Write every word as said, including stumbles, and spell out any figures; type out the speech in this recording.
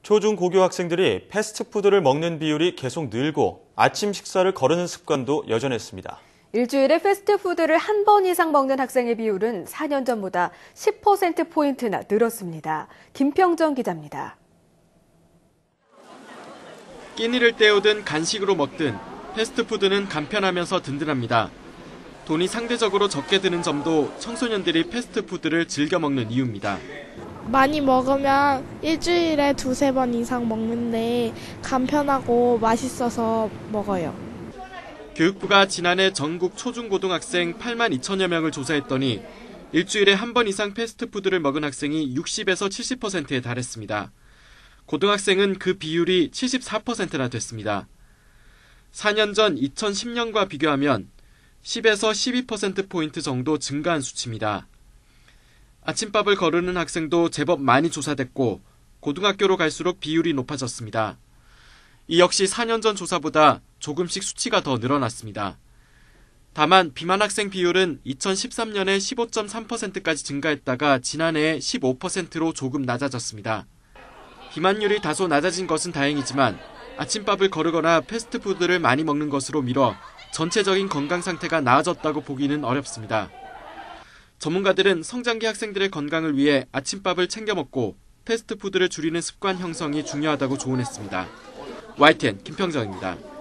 초중고교 학생들이 패스트푸드를 먹는 비율이 계속 늘고 아침 식사를 거르는 습관도 여전했습니다. 일주일에 패스트푸드를 한 번 이상 먹는 학생의 비율은 사 년 전보다 십 퍼센트포인트나 늘었습니다. 김평정 기자입니다. 끼니를 때우든 간식으로 먹든 패스트푸드는 간편하면서 든든합니다. 돈이 상대적으로 적게 드는 점도 청소년들이 패스트푸드를 즐겨 먹는 이유입니다. 많이 먹으면 일주일에 두세 번 이상 먹는데 간편하고 맛있어서 먹어요. 교육부가 지난해 전국 초중고등학생 팔만 이천여 명을 조사했더니 일주일에 한 번 이상 패스트푸드를 먹은 학생이 육십에서 칠십 퍼센트에 달했습니다. 고등학생은 그 비율이 칠십사 퍼센트나 됐습니다. 사 년 전 이천십 년과 비교하면 십에서 십이 퍼센트포인트 정도 증가한 수치입니다. 아침밥을 거르는 학생도 제법 많이 조사됐고 고등학교로 갈수록 비율이 높아졌습니다. 이 역시 사 년 전 조사보다 조금씩 수치가 더 늘어났습니다. 다만 비만 학생 비율은 이천십삼 년에 십오 점 삼 퍼센트까지 증가했다가 지난해에 십오 퍼센트로 조금 낮아졌습니다. 비만율이 다소 낮아진 것은 다행이지만 아침밥을 거르거나 패스트푸드를 많이 먹는 것으로 미뤄 전체적인 건강 상태가 나아졌다고 보기는 어렵습니다. 전문가들은 성장기 학생들의 건강을 위해 아침밥을 챙겨 먹고 패스트푸드를 줄이는 습관 형성이 중요하다고 조언했습니다. 와이티엔 김평정입니다.